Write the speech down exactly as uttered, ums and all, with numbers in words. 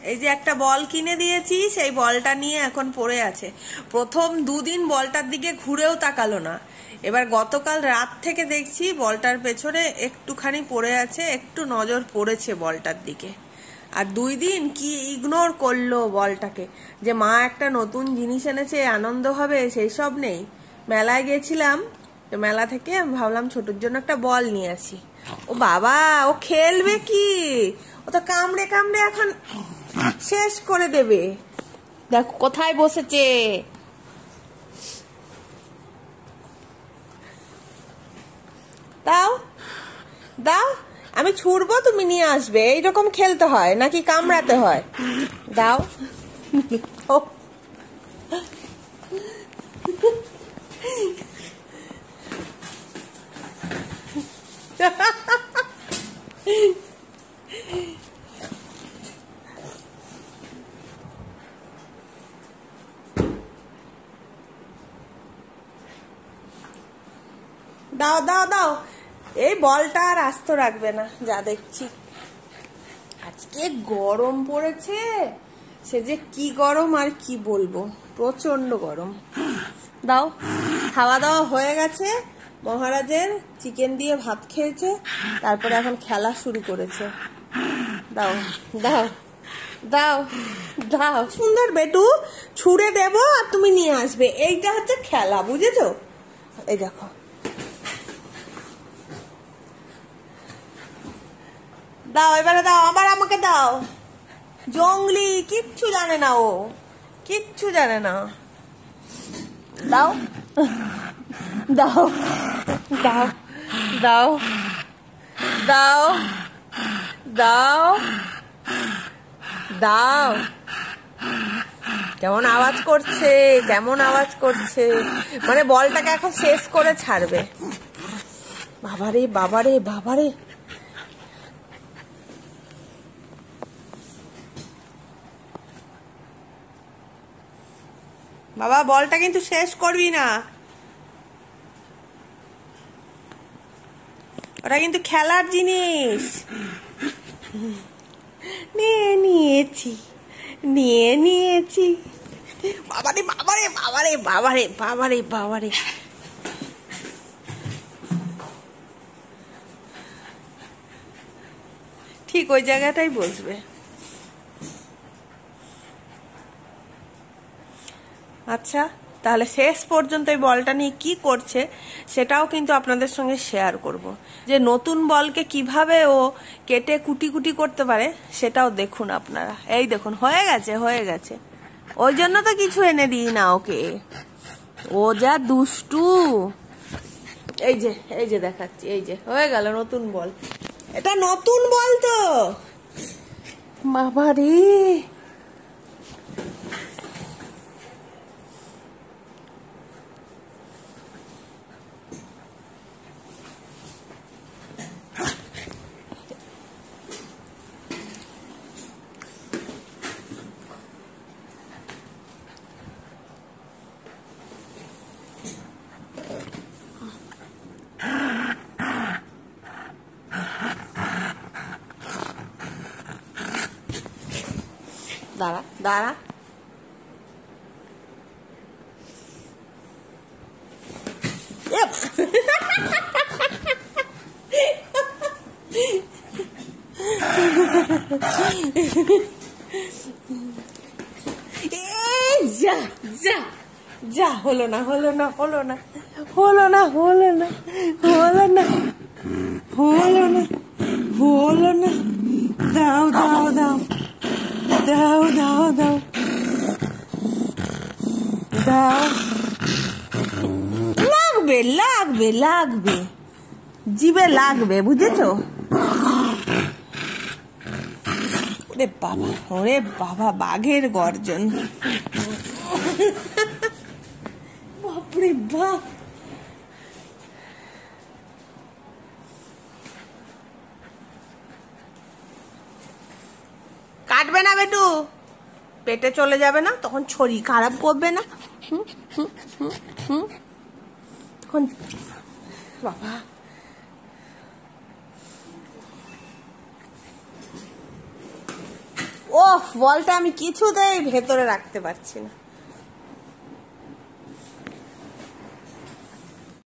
এই যে একটা বল কিনে দিয়েছি, সেই বলটা নিয়ে এখন পড়ে আছে। প্রথম দুদিন বলটার দিকে ঘুরেও তাকালো না, এবার গতকাল রাত থেকে দেখছি বলটার পেছনে একটুখানি পড়ে আছে, একটু নজর পড়েছে বলটার দিকে। আর দুই দিন কি ইগনোর করলো বলটাকে, যে মা একটা নতুন জিনিস এনেছে আনন্দ হবে সেই সব নেই। মেলায় গেছিলাম, তো মেলা থেকে আমি ভাবলাম ছোটর জন্য একটা বল নিয়ে আসি। ও বাবা, ও খেলবে কি, ও তো কামড়ে কামড়ে এখন শেষ করে দেবে। দেখো কোথায় বসেছে। দাও দাও, আমি ছুড়বো, তুমি নিয়ে আসবে। এইরকম খেলতে হয় নাকি কামড়াতে হয়? দাও। দাও দাও দাও, এই বলটা আর আস্ত রাখবে না যা দেখছি। আজকে গরম পড়েছে, সে যে কি গরম আর কি বলবো, প্রচন্ড গরম। দাও, খাওয়া দাওয়া হয়ে গেছে, মহারাজের চিকেন দিয়ে ভাত খেয়েছে, তারপরে এখন খেলা শুরু করেছে। দাও দাও দাও দাও, সুন্দর বেটু, ছুঁড়ে দেবো আর তুমি নিয়ে আসবে, এইটা হচ্ছে খেলা, বুঝেছো? এই দেখো, দাও এবারে দাও, আবার আমাকে দাও। জঙ্গলি, কিচ্ছু জানে না ও, কিচ্ছু জানে না। দাও দাও দাও দাও দাও দাও দাও। কেমন আওয়াজ করছে, কেমন আওয়াজ করছে, মানে বলটাকে এখন শেষ করে ছাড়বে। বাবারে বাবারে বাবারে, বাবা বলটা কিন্তু শেষ করবি না, ওটা কিন্তু খেলার জিনিস। নিয়ে নিয়েছি, নিয়ে নিয়েছি। বাবারে বাবারে বাবারে বাবারে বাবারে বাবারে, ঠিক ওই জায়গাটাই বসবে। আচ্ছা, তাহলে শেষ পর্যন্ত এই বলটা নিয়ে কি করছে সেটাও কিন্তু আপনাদের সঙ্গে শেয়ার করব। যে নতুন বলকে কিভাবে ও কেটে কুটি কুটি করতে পারে সেটাও দেখুন আপনারা। এই দেখুন, হয়ে গেছে হয়ে গেছে, ওই জন্য তো কিছু এনে দিই না ওকে, ও যা দুষ্টু। এই যে এই যে দেখাচ্ছি, এই যে হয়ে গেল নতুন বল। এটা নতুন বল তো, বাবা রে। দাঁড়া দাঁড়া, যা যা যা, হলো না হলো না হলো না হলো না হলো না হলো না হলো না হলো না। দাও দাও দাও দাও দাও দাও দাও, লাগবে লাগবে লাগবে, জিভে লাগবে, বুঝেছো? ওরে বাবা, ওরে বাবা, বাঘের গর্জন, বাপরে বাপ। কাটবে না বেটু, পেটে চলে যাবে না, তখন শরীর খারাপ করবে না। হুম হুম হুম হুম, তখন বাবা। ও ও বলটা আমি কিছুতেই ভেতরে রাখতে পারছি না।